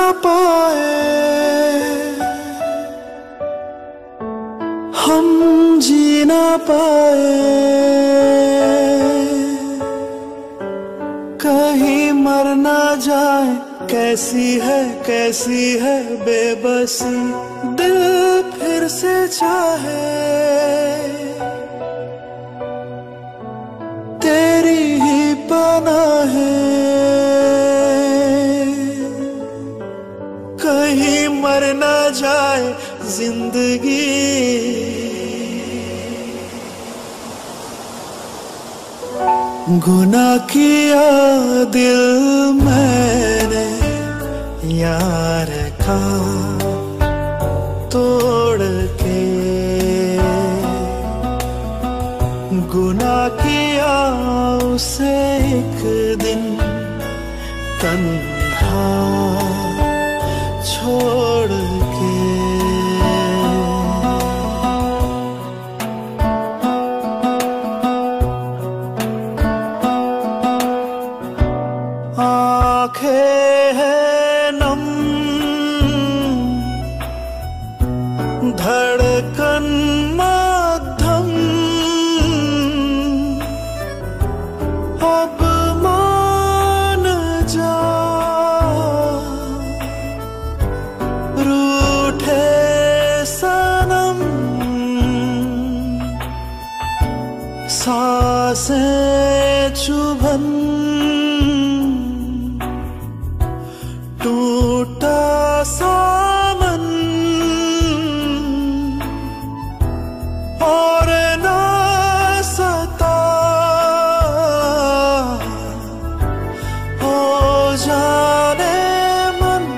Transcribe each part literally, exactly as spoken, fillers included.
पाए, हम जी ना पाए, कहीं मर ना जाए। कैसी है कैसी है बेबसी, दिल फिर से चाहे, तेरी ही पनाह है। कहीं मर ना जाए जिंदगी, गुनाह किया दिल मैंने यार का तोड़ के, गुनाह किया उसे एक दिन तन्हा छोड़ के। आंखें हैं नम, धड़कन मध्यम, अब मान जा, रूठे सनम, सांसें चुभन, टूटा सामन और ना सता हो जाने मन।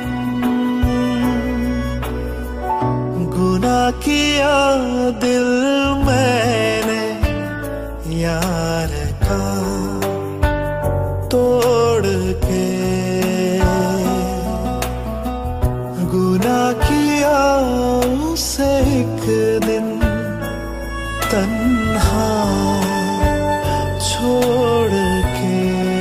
गुनाह किया दिल मैंने यार का तोड़ के, गुनाह किया उसे एक दिन तन्हा छोड़ के।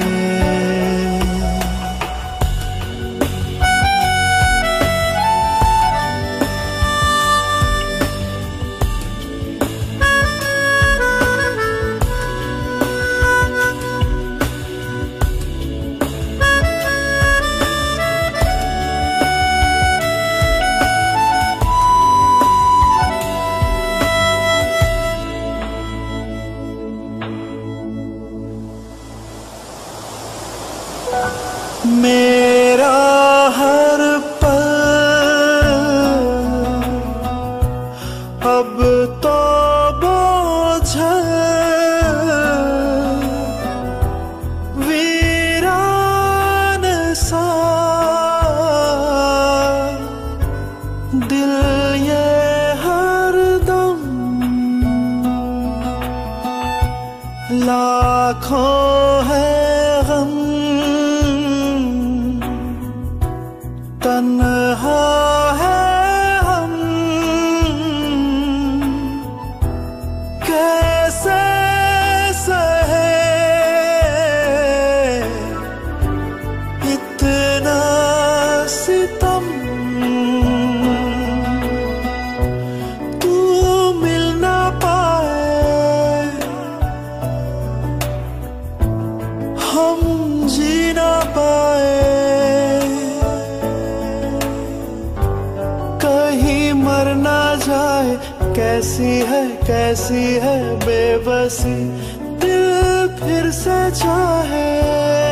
मेरा हर पल अब तो बोझल वीरान सा, दिल ये हरदम लाखों है गम, तन्हा है हम, कैसे सहे इतना सितम। तू मिल ना पाए, हम जी ना पाए, मर ना जाए। कैसी है कैसी है बेबसी, दिल फिर से चाहे,